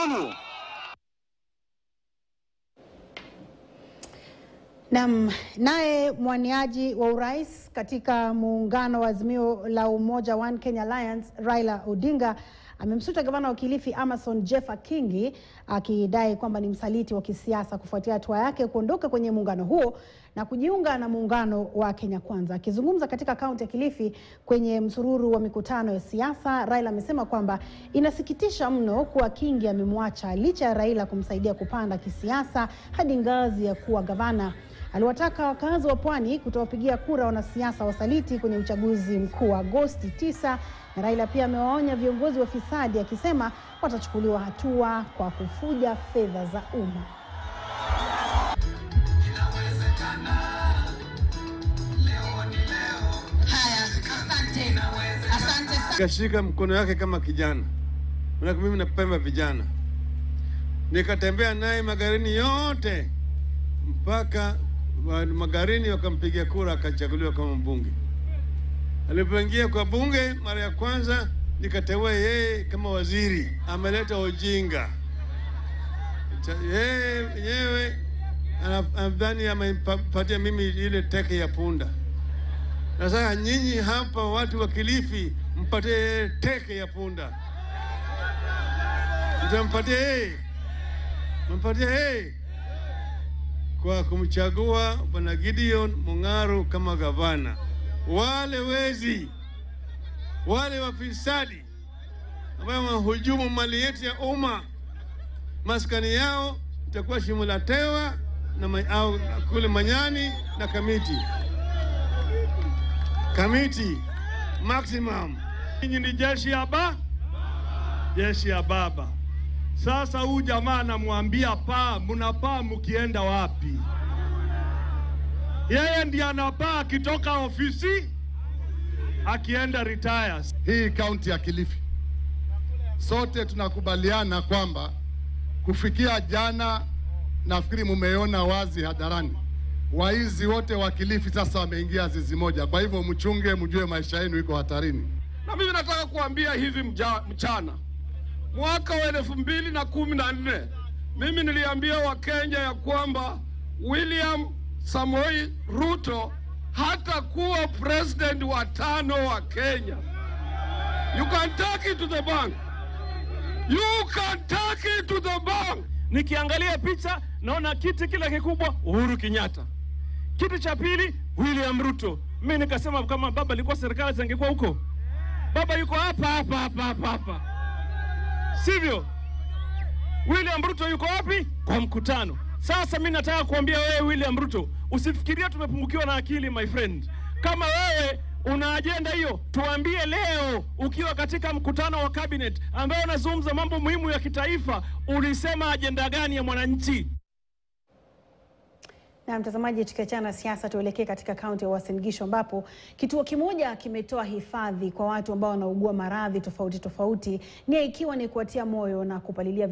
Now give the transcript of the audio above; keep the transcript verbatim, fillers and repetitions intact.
kujiuzulu. Naam, naye mwaniaji wa urais katika muungano wa Azimio la Umoja One Kenya Alliance, Raila Odinga, amemsuta gavana wa Kilifi Amason Jeffa Kingi akidai kwamba ni msaliti wa kisiasa kufuatia hatua yake kuondoka kwenye muungano huo na kujiunga na muungano wa Kenya Kwanza. Akizungumza katika kaunti ya Kilifi kwenye msururu wa mikutano ya siasa, Raila amesema kwamba inasikitisha mno kuwa Kingi amemwacha licha ya Raila kumsaidia kupanda kisiasa hadi ngazi ya kuwa gavana. Aliwataka wakazi wa Pwani kutowapigia kura wanasiasa wasaliti kwenye uchaguzi mkuu wa Agosti tisa, na Raila pia amewaonya viongozi wa fisadi akisema watachukuliwa hatua kwa kufuja fedha za umma. Haya, asante. Asante. Kashika mkono yake kama kijana. Maana mimi napenda vijana. Nikatembea naye magarini yote mpaka magarini wakampigia kura akachaguliwa kama mbunge. Alipoingia kwa bunge mara ya kwanza nikateua yeye kama waziri. Ameleta ujinga. Yeye mwenyewe anadhani amepatia mimi ile teke ya punda. Na sasa nyinyi hapa watu wa Kilifi mpatie teke ya punda. Mtampatie yeye. Mpatie yeye. Kwa kumchagua Bwana Gideon Mung'aro kama gavana. Wale wezi, wale wafisadi ambao wahujumu mali yetu ya umma, maskani yao itakuwa Shimo la Tewa na ma, au kule Manyani na Kamiti. Kamiti maximum. Ninyi ni jeshi ya ba? Jeshi ya baba. Sasa huyu jamaa anamwambia paa, mnapaa mkienda wapi? Yeye ndiye anapaa akitoka ofisi akienda retire. Hii kaunti ya Kilifi, sote tunakubaliana kwamba kufikia jana, nafikiri mumeona wazi hadharani, waizi wote wa Kilifi sasa wameingia zizi moja. Kwa hivyo mchunge, mjue maisha yenu iko hatarini. Na mimi nataka kuambia hivi mja, mchana mwaka wa elfu mbili na kumi na nne mimi niliambia Wakenya ya kwamba William Samoei Ruto hata kuwa president wa tano wa Kenya. You can take it to the bank. You can take it to the bank. Nikiangalia picha naona kiti kile kikubwa Uhuru Kenyatta. Kiti cha pili William Ruto. Mimi nikasema kama baba alikuwa serikali zingekuwa huko. Baba yuko hapa hapa hapa hapa hapa. Sivyo? William Ruto yuko wapi? Kwa mkutano. Sasa mimi nataka kuambia wewe William Ruto, usifikiria tumepungukiwa na akili my friend. Kama wewe una agenda hiyo, tuambie leo ukiwa katika mkutano wa cabinet ambao unazungumza mambo muhimu ya kitaifa, ulisema agenda gani ya mwananchi? Na mtazamaji, tukiachana na siasa tuelekee katika kaunti ya Uasin Gishu ambapo kituo kimoja kimetoa hifadhi kwa watu ambao wanaugua maradhi tofauti tofauti, nia ikiwa ni kuwatia moyo na kupalilia